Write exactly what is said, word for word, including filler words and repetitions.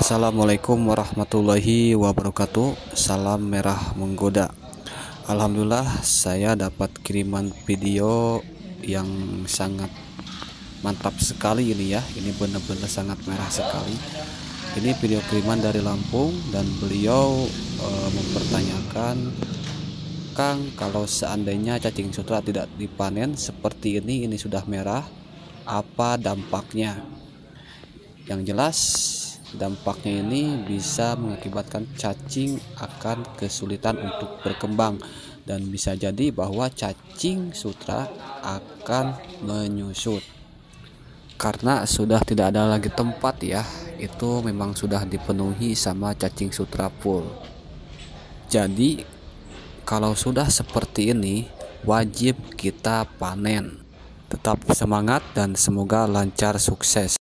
Assalamualaikum warahmatullahi wabarakatuh. Salam merah menggoda. Alhamdulillah saya dapat kiriman video yang sangat mantap sekali ini ya. Ini benar-benar sangat merah sekali. Ini video kiriman dari Lampung dan beliau e, mempertanyakan, Kang, kalau seandainya cacing sutra tidak dipanen seperti ini, ini sudah merah, apa dampaknya? Yang jelas dampaknya ini bisa mengakibatkan cacing akan kesulitan untuk berkembang dan bisa jadi bahwa cacing sutra akan menyusut karena sudah tidak ada lagi tempat ya. Itu memang sudah dipenuhi sama cacing sutra full. Jadi kalau sudah seperti ini wajib kita panen. Tetap semangat dan semoga lancar sukses.